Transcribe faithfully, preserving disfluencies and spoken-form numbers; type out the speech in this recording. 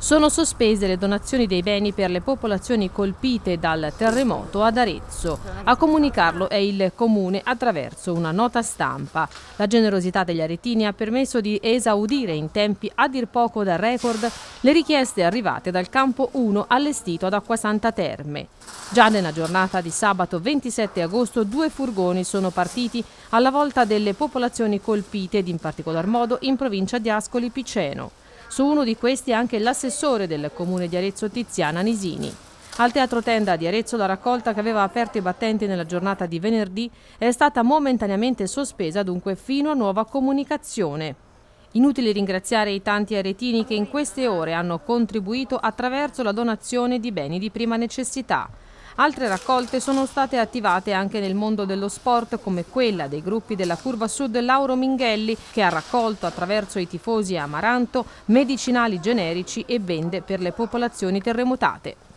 Sono sospese le donazioni dei beni per le popolazioni colpite dal terremoto ad Arezzo. A comunicarlo è il Comune attraverso una nota stampa. La generosità degli aretini ha permesso di esaudire in tempi a dir poco da record le richieste arrivate dal campo uno allestito ad Acquasanta Terme. Già nella giornata di sabato ventisette agosto due furgoni sono partiti alla volta delle popolazioni colpite ed in particolar modo in provincia di Ascoli Piceno. Su uno di questi anche l'assessore del comune di Arezzo Tiziana Nisini. Al Teatro Tenda di Arezzo la raccolta che aveva aperto i battenti nella giornata di venerdì è stata momentaneamente sospesa dunque fino a nuova comunicazione. Inutile ringraziare i tanti aretini che in queste ore hanno contribuito attraverso la donazione di beni di prima necessità. Altre raccolte sono state attivate anche nel mondo dello sport, come quella dei gruppi della Curva Sud Lauro Minghelli, che ha raccolto attraverso i tifosi a Amaranto medicinali generici e bende per le popolazioni terremotate.